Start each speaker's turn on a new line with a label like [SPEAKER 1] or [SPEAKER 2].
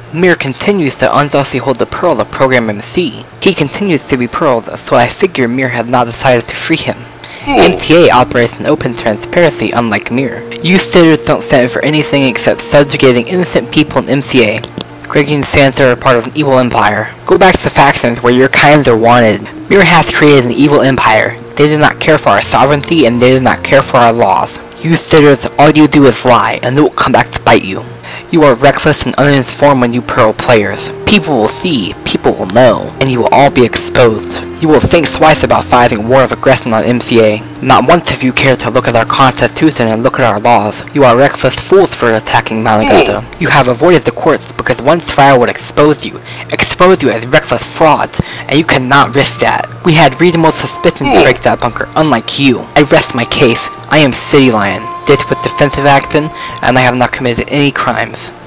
[SPEAKER 1] Mir continues to unjustly hold the Pearl of Program MC. He continues to be Pearled, so I figure Mir had not decided to free him. MTA operates in open transparency, unlike Mir. You sitters don't stand for anything except subjugating innocent people in MCA. Greggy and Santa are part of an evil empire. Go back to the factions where your kinds are wanted. Mir has created an evil empire. They do not care for our sovereignty and they do not care for our laws. You sitters, all you do is lie, and it will come back to bite you. You are reckless and uninformed when you Pearl players. People will see, people will know, and you will all be exposed. You will think twice about fighting war of aggression on MCA. Not once have you cared to look at our constitution and look at our laws. You are reckless fools for attacking Mount Augusta. You have avoided the courts because one trial would expose you as reckless frauds, and you cannot risk that. We had reasonable suspicion to break that bunker, unlike you. I rest my case. I am Citylion. This was defensive action, and I have not committed any crimes.